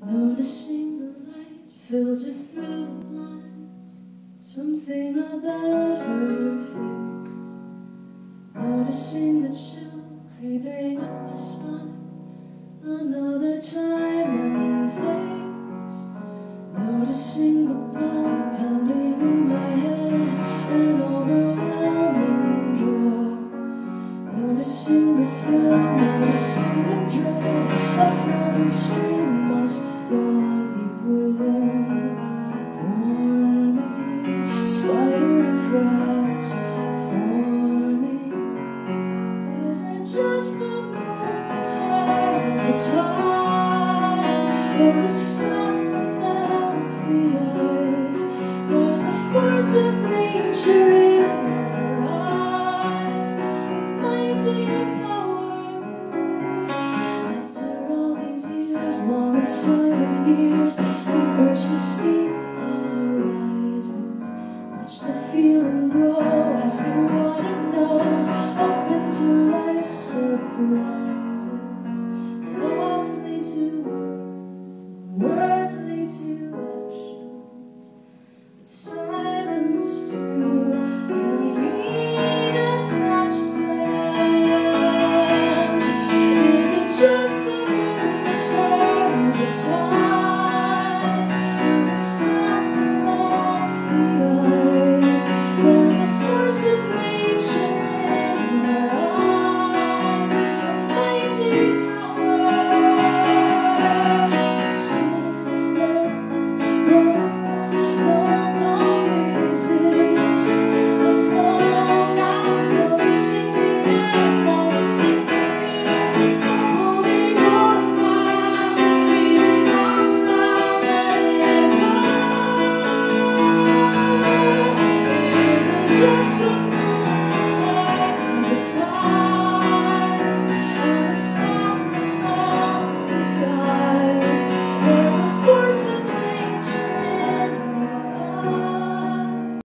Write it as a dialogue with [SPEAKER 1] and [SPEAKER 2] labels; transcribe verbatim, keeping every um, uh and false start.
[SPEAKER 1] Noticing the light filter through the blinds, something about her face. Noticing the chill creeping up my spine, another time and place. Noticing the blood pounding in my head, an overwhelming draw. Noticing the thrill, noticing the dread, a frozen stream must thaw deep within. Warming, spider cracks forming. Is it just the moon that turns the tide, or the sun that melts the ice? There's a force of nature in her eyes, a mighty power. After all these years, long and silent years, an urge to speak arises. Watch the feeling grow, ask it what it knows, open to life's surprises. Thoughts lead to words, words lead to actions, but silence too can mean attachment. Is it just the moon that turns the tides, and the sun that melts the ice? There's a force of nature in her eyes, a mighty power. Sit, let go, no, don't resist. The flow now, noticing the end, noticing the fear. Stop holding on now, be strong now, let it go. It isn't just the moon that turns the tide.